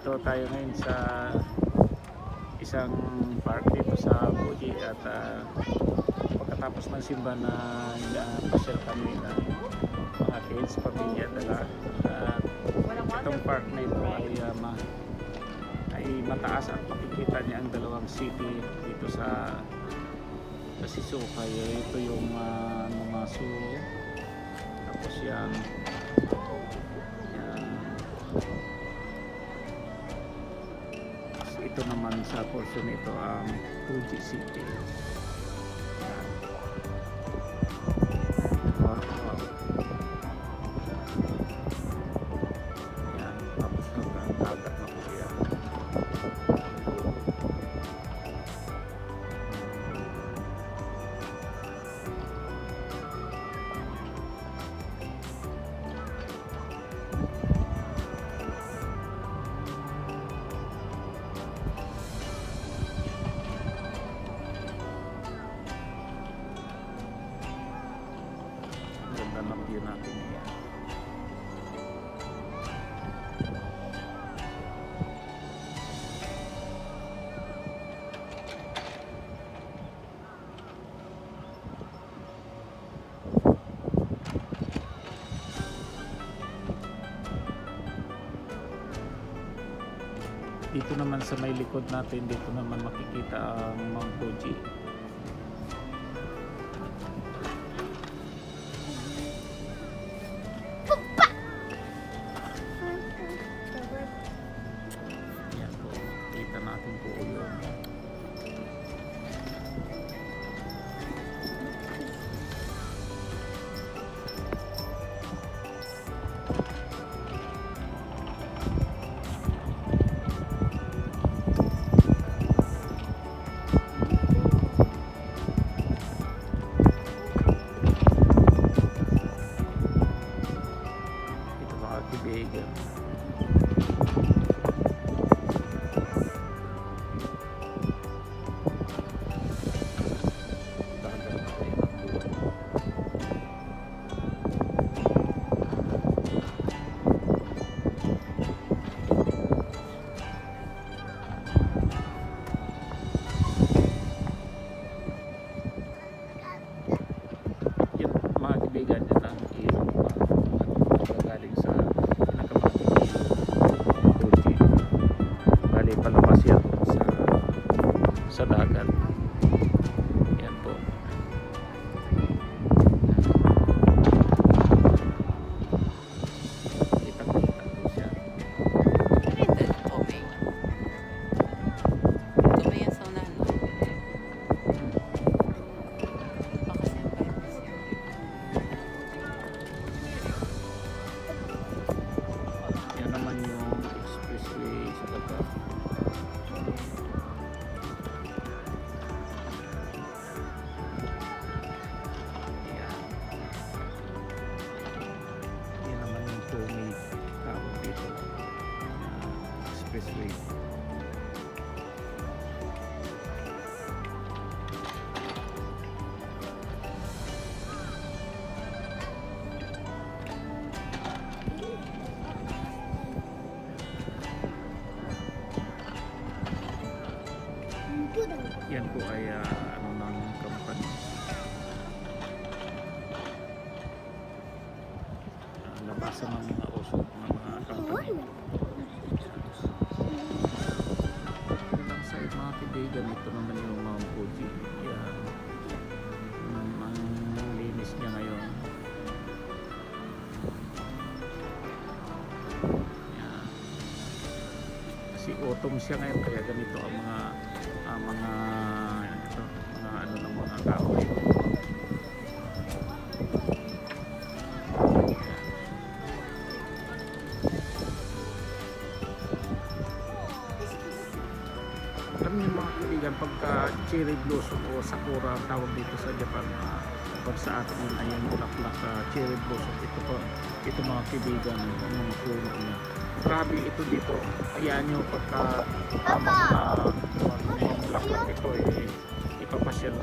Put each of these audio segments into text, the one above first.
Nandito tayo ngayon sa isang park dito sa Fuji at pagkatapos ng simba na pasyal kami ng mga kids, pamilya, dala. Itong park na ito ay mataas at makikita niya ang dalawang city dito sa Shizuoka. Ito yung Numazu, tapos yan ito naman sa portion nito ang Fuji City. Wow. Yan, tapos ang dagat na po yan. Ganda ng view natin yan. Dito naman sa may likod natin, dito naman makikita ang Mount Fuji. Yan po, kita natin po yun. Kaibigan. Mga kaibigan, yan ang ilog galing sa Fuji. Bali palabas yan sa dagat. Yan po. Kitang-kita po siya. Yan naman yung expressway sa baba. Yan naman yung Tomei tawag dito, expressway. Yan po ay ano ng company. Labasan ng mga usok ng mga company. Ilang side mga kaibigan, ito naman yung Mount Fuji. Yan. Ang linis niya ngayon. Yan. Kasi autumn siya ngayon, kaya ganito ang mga ano ng mga tao dito. Alam niyo mga kaibigan, pagka cherry blossom o sakura ang tawag dito sa Japan, pag sa atin yun ay yung bulaklak, cherry blossom, ito mga kaibigan, mga puno niya. Grabe ito dito. Ayan nyo pagka bulaklak ito ipapasyal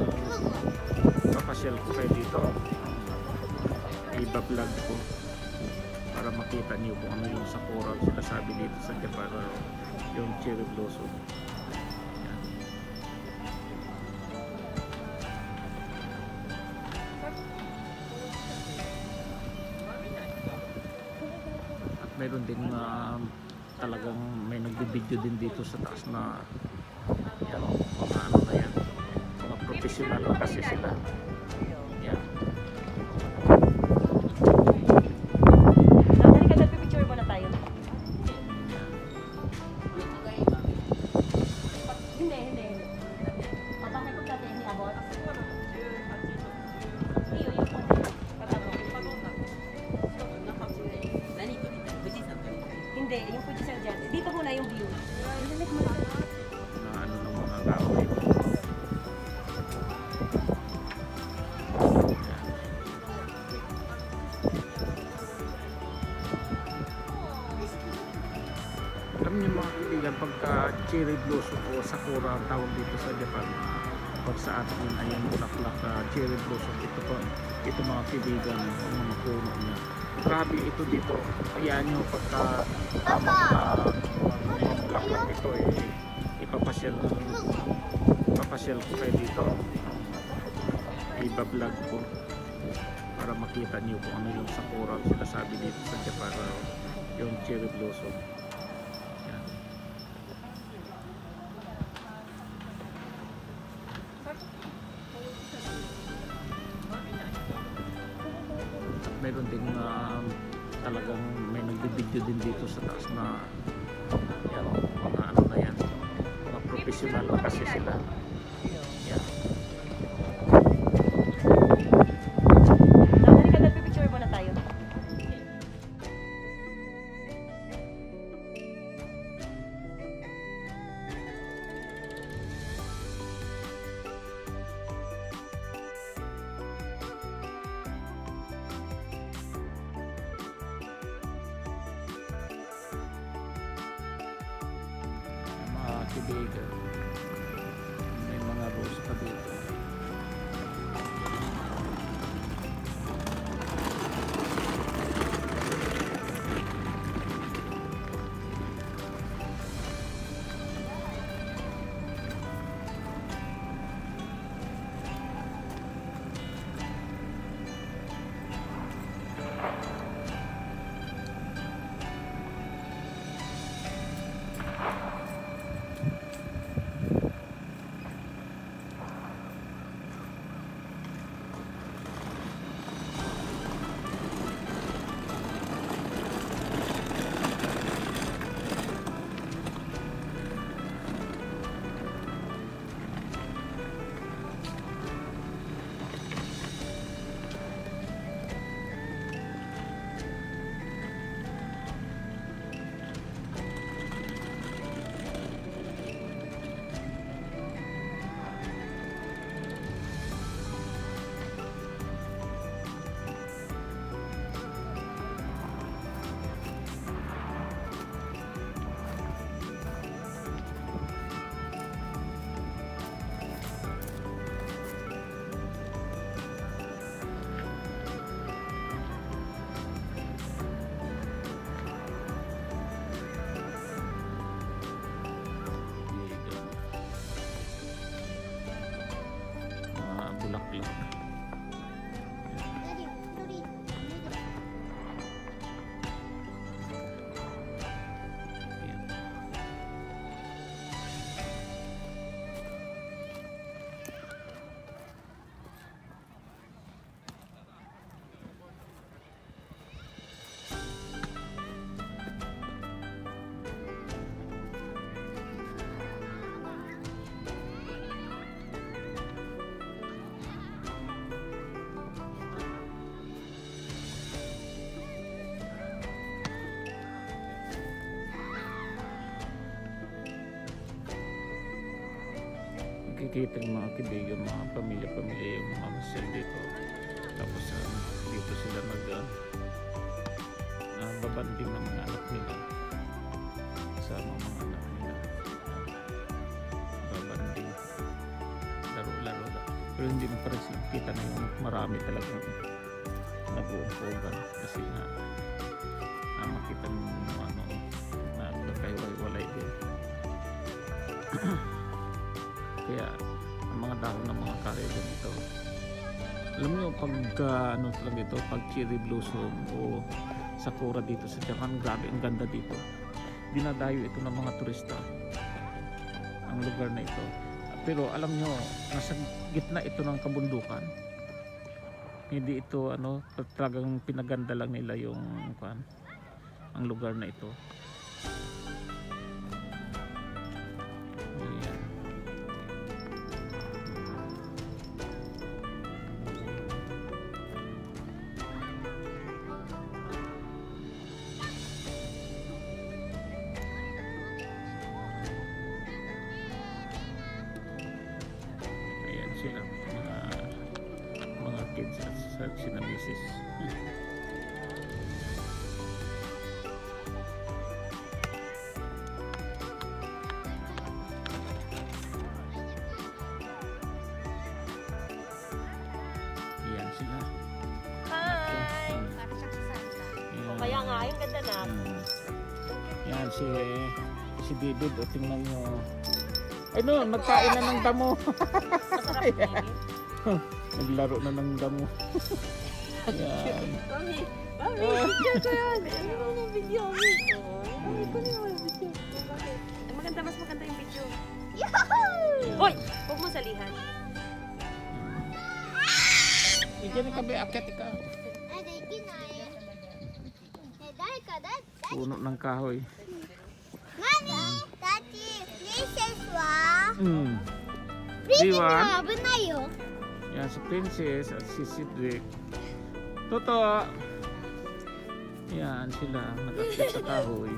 ko kayo dito, iba-vlog ko para makita niyo kung ano yung sakura sinasabi dito sa Japan, yung cherry blossom. Yan. At mayroon din talagang may nagbibideo din dito sa taas na yan, mga ano na yan, mga professional na kasi sila. Yan. Picture muna tayo. Hindi. Papasay ko dati ni Abot. Iyo, yung hindi, yung Fuji San dyan. Dito muna yung view. Na ano ng mga tao dito. Alam niyo mga kaibigan, pagka cherry blossom o sakura ang tawag dito sa Japan, pag sa atin ay yung bulaklak cherry blossom, ito mga kaibigan, ang mga puno niya. Grabe ito dito. Ayan nyo pagka yung bulaklak ito ipapasyal ko kayo dito. Iba-vlog ko para makita niyo kung ano yung sakura sinasabi dito sa Japan, yung cherry blossom. Yan. At mayroon din talagang may nagbibideo din dito sa taas na yan, mga ano na yan, mga professional na kasi sila. Yan. Picture muna tayo. Mga kaibigan, may mga rose pa dito. Bulaklak. Ayan. Nakikita yung mga kaibigan, mga pamilya yung mga masal dito. Tapos dito sila babanding ng mga anak nila kasama mga anak nila, babanding, laro-laro lang. Pero hindi mo pa rin kita na yung marami talagang nag-uumpugan kasi nga makita mo ano, nagkakaiwalay din. Kaya ang mga dahon ng mga karelo dito, alam nyo pag ano talaga ito, pag cherry blossom o sakura dito sa Japan, grabe ang ganda dito. Dinadayo ito ng mga turista ang lugar na ito. Pero alam nyo, nasa gitna ito ng kabundukan. Hindi ito ano, talagang pinaganda lang nila yung ang lugar na ito. Ayan. Ayan sila, mga kids at sina misis. Ayan sila. Hi! Para siyang si Santa. Ayan. Kaya nga, yung ganda na. Yan si David, o tingnan nyo. Ay no, nagkain na ng damo. Masarap baby. Naglaro na ng damo. Yan. Mami, video ko yan. Ano mo ng video, Mami? Mami, ko niyo yung video. Bakit? Ay, maganda, mas maganda yung video. Hoy! Huwag mo salihan. Diyan ka ba, akit ka. Puno ng kahoy. Mami, Daddy, princess wa? Princess wa? Abunayo. Yan si Princess at si Cedric. Toto! Yan sila, nag-akit sa kahoy.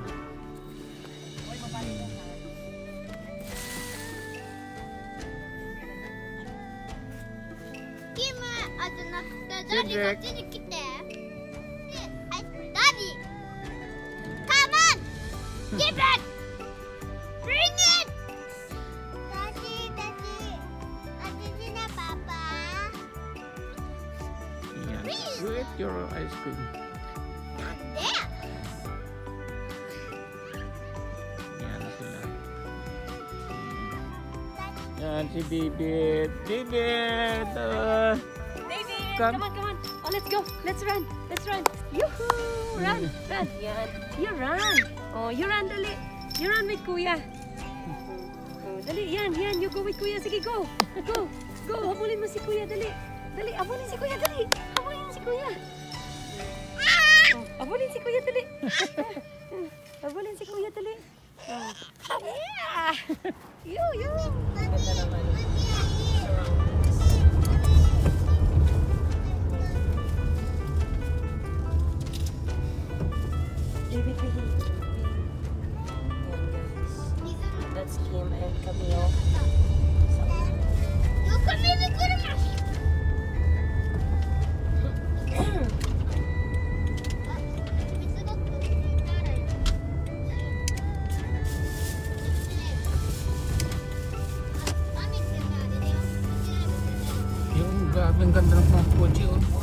Kima, aduna, Daddy, Cedric. こっちに来て。Daddy, come on, give it, bring it. Daddy, Daddy na Papa. Yan. You eat your ice cream. There. Yan sila. Yan si David. David! David, Come. come on. Oh, let's go. Let's run. Yoo-hoo! Run. Yan. You run. Oh, you run, dali. You run with Kuya. Oh, dali, yan. You go with Kuya. Sige, go. Go. Habulin mo si Kuya, dali. Habulin si Kuya, dali. Habulin mo si Kuya. Oh, habulin si Kuya, dali. Habulin si Kuya, dali. Oh. Yeah! You. Ganda naman. David, behave. Yan, guys. That's Kim and Camille. You come here with Grandma. Yung grabe ang ganda ng mga kotse, oh.